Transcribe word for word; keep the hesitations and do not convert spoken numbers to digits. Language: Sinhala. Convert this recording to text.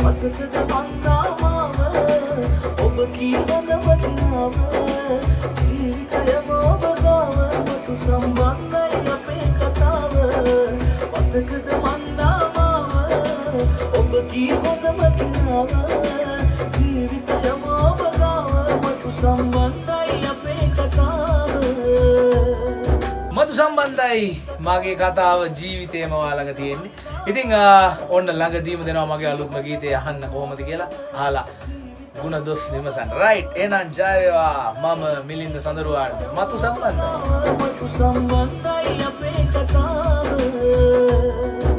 මතකද වන්දා මාව ඔබ කීවන වටිනාව ජීවිතයම ඔබ ගාව මතු සම්බන්ධයි අපේ කතාව මතකද වන්දා මාව ඔබ කීවන වටිනාව ජීවිතයම ඔබ ගාව මතු සම්බන්ධයි අපේ කතාව මතු සම්බන්ධයි මගේ කතාව ජීවිතේම ඔයාලඟ තියෙන්නේ. ඉතින් ඔන්න ළඟදීම දෙනවා මගේ අලුත්ම ගීතය අහන්න කොහොමද කියලා අහලා ගුණ දොස් විමසන්න. රයිට් එහෙනම් ජය වේවා. මම මිලින්ද සඳරුවාට මතු සම්බන්ධයි. මතු සම්බන්ධයි අපේ කතාව.